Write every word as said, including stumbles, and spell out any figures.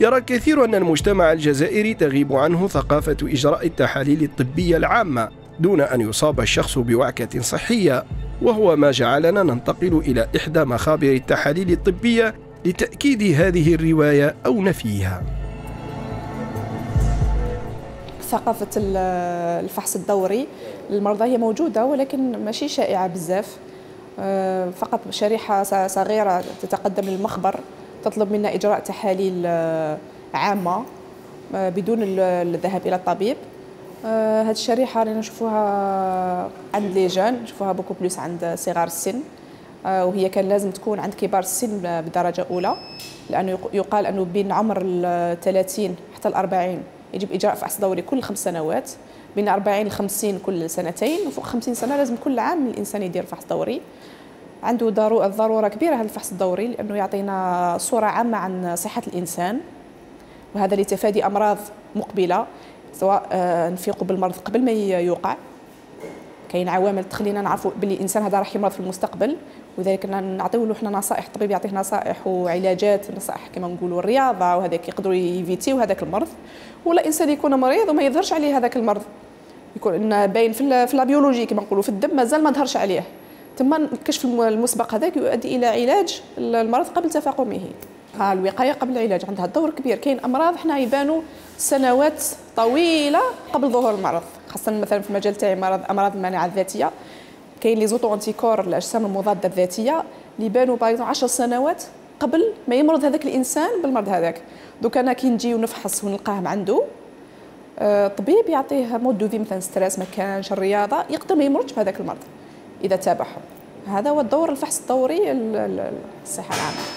يرى الكثير أن المجتمع الجزائري تغيب عنه ثقافة إجراء التحاليل الطبية العامة دون أن يصاب الشخص بوعكة صحية، وهو ما جعلنا ننتقل إلى إحدى مخابر التحاليل الطبية لتأكيد هذه الرواية أو نفيها. ثقافة الفحص الدوري للمرضى هي موجودة ولكن ماشي شائعة بزاف، فقط شريحة صغيرة تتقدم للمخبر تطلب منا إجراء تحاليل عامة بدون الذهاب إلى الطبيب. هذه الشريحة اللي نشوفوها عند لي جون، نشوفوها بوكو بلوس عند صغار السن، وهي كان لازم تكون عند كبار السن بدرجة أولى، لأنه يقال أنه بين عمر الثلاثين حتى الأربعين يجب إجراء فحص دوري كل خمس سنوات، بين أربعين لخمسين كل سنتين، وفوق خمسين سنة لازم كل عام الإنسان يدير فحص دوري. عنده ضرورة كبيرة هذا الفحص الدوري لأنه يعطينا صورة عامة عن صحة الإنسان، وهذا لتفادي أمراض مقبلة، سواء نفيقوا بالمرض قبل ما يوقع. كاين عوامل تخلينا نعرفوا باللي الإنسان هذا راح يمرض في المستقبل، وذلك نعطيو له حنا نصائح، الطبيب يعطيه نصائح وعلاجات، نصائح كما نقولوا الرياضة وهذاك يقدروا يفيتيو هذاك المرض، ولا الإنسان يكون مريض وما يظهرش عليه هذاك المرض، يكون باين في في البيولوجي كما نقولوا في الدم مازال ما ظهرش عليه، ثم الكشف المسبق هذاك يؤدي إلى علاج المرض قبل تفاقمه. ها الوقاية قبل العلاج عندها دور كبير. كاين أمراض حنا يبانوا سنوات طويلة قبل ظهور المرض، خاصة مثلا في المجال تاعي مرض أمراض المناعة الذاتية، كاين لي زوتو انتيكور الأجسام المضادة الذاتية اللي يبانوا باغ عشر سنوات قبل ما يمرض هذاك الإنسان بالمرض هذاك. دوك أنا كي نجي ونفحص ونلقاه عنده، الطبيب يعطيه مود دو في مثلا ستريس ما كانش الرياضة، يقدر ما يمرضش بهذاك المرض إذا تابعه. هذا هو الدور الفحص الدوري الصحة العامة.